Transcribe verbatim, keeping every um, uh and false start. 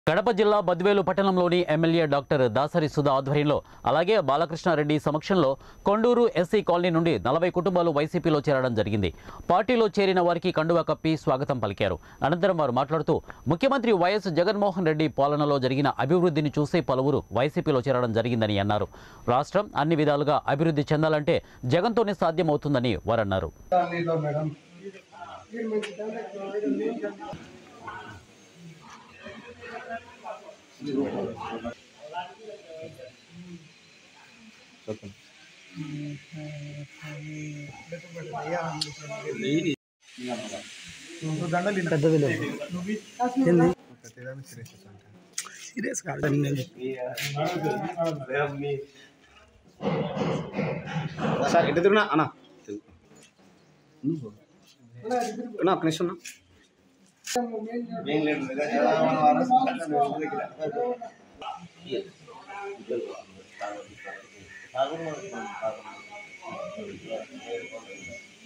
కడప జిల్లా బద్వేలు పట్టణంలోని MLA doctor Dasari Sudha ఆధ్వర్యంలో అలాగే బాలకృష్ణారెడ్డి సమక్షంలో కొండూరు ఎస్సీ కాలనీ నుండి నలభై కుటుంబాలు వైసీపీలో చేరడం జరిగింది. పార్టీలో చేరిన వారికి కండువా కప్పి స్వాగతం పలికారు. అనంతరం వారు మాట్లాడుతూ ముఖ్యమంత్రి వైఎస్ జగన్మోహన్ రెడ్డి పాలనలో జరిగిన అభివృద్ధిని చూసి పలువురు వైసీపీలో చేరడం జరిగిందని అన్నారు. రాష్ట్రం అన్ని విధాలుగా అభివృద్ధి చెందాలంటే జగన్తోనే సాధ్యమవుతుందని వారన్నారు. సార్ ఎటు తిరుగునా అన్నా అన్నా ఒక నిమిషం అన్నా